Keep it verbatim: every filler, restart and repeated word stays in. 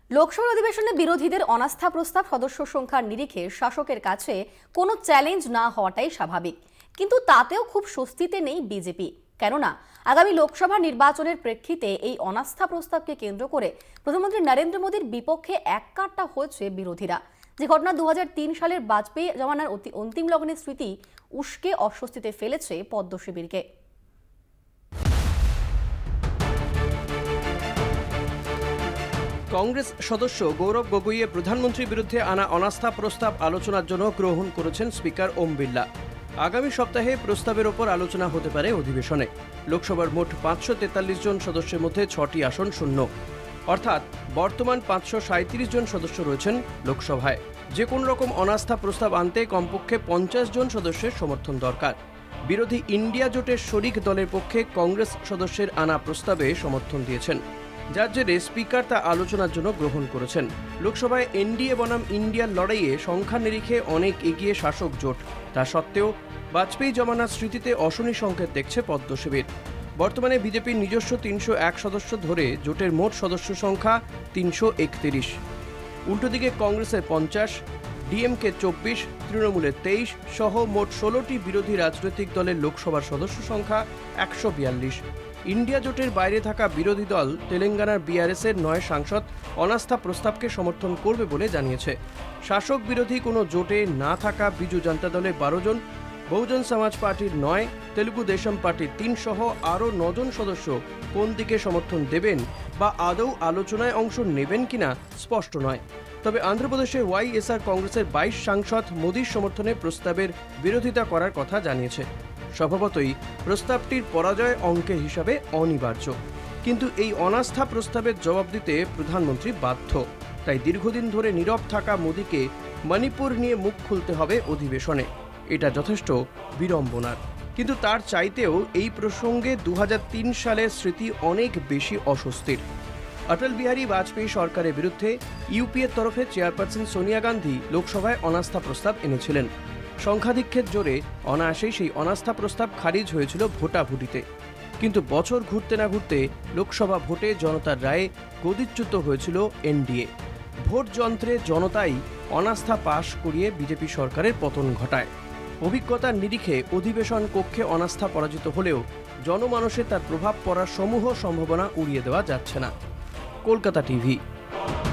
লোকসভা অধিবেশনে বিরোধীদের অনাস্থা প্রস্তাব সদস্য সংখ্যার নিরিখে শাসকের কাছে কোনো চ্যালেঞ্জ না হওয়াটাই স্বাভাবিক, কিন্তু তাতেও খুব স্বস্তিতে নেই বিজেপি। কেননা আগামী লোকসভা নির্বাচনের প্রেক্ষিতে এই অনাস্থা প্রস্তাবকে কেন্দ্র করে প্রধানমন্ত্রী নরেন্দ্র মোদীর বিপক্ষে এককাট্টা হয়েছে বিরোধীরা। যে ঘটনা দু হাজার তিন সালের বাজপেয়ী জমানার অতি অন্তিম লগ্নের স্মৃতি উস্কে অস্বস্তিতে ফেলেছে পদ্ম শিবিরকে। কংগ্রেস সদস্য গৌরব গগৈয়ের প্রধানমন্ত্রীর বিরুদ্ধে আনা অনাস্থা প্রস্তাব আলোচনার জন্য গ্রহণ করেছেন স্পিকার ওম বিড়লা। আগামী সপ্তাহে প্রস্তাবের ওপর আলোচনা হতে পারে অধিবেশনে। লোকসভার মোট পাঁচশো তেতাল্লিশ জন সদস্যের মধ্যে ছটি আসন শূন্য, অর্থাৎ বর্তমান পাঁচশো সাঁত্রিশ জন সদস্য রয়েছেন লোকসভায়। যে কোনো রকম অনাস্থা প্রস্তাব আনতে কমপক্ষে পঞ্চাশ জন সদস্যের সমর্থন দরকার। বিরোধী ইন্ডিয়া জোটের শরিক দলের পক্ষে কংগ্রেস সদস্যের আনা প্রস্তাবে সমর্থন দিয়েছেন, যার জেরে স্পিকার তা আলোচনার জন্য গ্রহণ করেছেন। লোকসভায় এনডিএ বনাম ইন্ডিয়ার লড়াইয়ে সংখ্যা নিরিখে অনেক এগিয়ে শাসক জোট। তা সত্ত্বেও বাজপেয়ী জমানার স্মৃতিতে অশনি সংকেত দেখছে পদ্ম শিবির। বর্তমানে বিজেপির নিজস্ব তিনশো এক সদস্য ধরে জোটের মোট সদস্য সংখ্যা তিনশো একত্রিশ। উল্টোদিকে কংগ্রেসের পঞ্চাশ, ডিএমকে চব্বিশ, তৃণমূলের তেইশ সহ মোট ষোলোটি বিরোধী রাজনৈতিক দলের লোকসভার সদস্য সংখ্যা একশো বিয়াল্লিশ। ইন্ডিয়া জোটের বাইরে থাকা বিরোধী দল তেলেঙ্গানার বিআরএসের নয় সাংসদ অনাস্থা প্রস্তাবকে সমর্থন করবে বলে জানিয়েছে। শাসক বিরোধী কোনো জোটে না থাকা বিজু জনতা দলের বারো জন, বহুজন সমাজ পার্টির নয়, তেলুগু দেশম পার্টির তিন সহ আরও নজন সদস্য কোন দিকে সমর্থন দেবেন বা আদৌ আলোচনায় অংশ নেবেন কিনা স্পষ্ট নয়। তবে অন্ধ্রপ্রদেশের ওয়াইএসআর কংগ্রেসের বাইশ সাংসদ মোদীর সমর্থনে প্রস্তাবের বিরোধিতা করার কথা জানিয়েছে। স্বভাবতই প্রস্তাবটির পরাজয় অঙ্কের হিসাবে অনিবার্য, কিন্তু এই অনাস্থা প্রস্তাবের জবাব দিতে প্রধানমন্ত্রী বাধ্য। তাই দীর্ঘদিন ধরে নীরব থাকা মোদীকে মণিপুর নিয়ে মুখ খুলতে হবে অধিবেশনে। এটা যথেষ্ট বিড়ম্বনার, কিন্তু তার চাইতেও এই প্রসঙ্গে দু হাজার তিন সালের স্মৃতি অনেক বেশি অস্বস্তির। অটল বিহারী বাজপেয়ী সরকারের বিরুদ্ধে ইউপিএর তরফে চেয়ারপারসন সোনিয়া গান্ধী লোকসভায় অনাস্থা প্রস্তাব এনেছিলেন। সংখ্যাধিক্যের জোরে অনায়াসেই সেই অনাস্থা প্রস্তাব খারিজ হয়েছিল ভোটাভুটিতে। কিন্তু বছর ঘুরতে না ঘুরতে লোকসভা ভোটে জনতার রায়ে গদিচ্যুত হয়েছিল এনডিএ। ভোট যন্ত্রে জনতাই অনাস্থা পাশ করিয়ে বিজেপি সরকারের পতন ঘটায়। অভিজ্ঞতার নিরিখে অধিবেশন কক্ষে অনাস্থা পরাজিত হলেও জনমানসে তার প্রভাব পড়ার সমূহ সম্ভাবনা উড়িয়ে দেওয়া যাচ্ছে না। কলকাতা টিভি।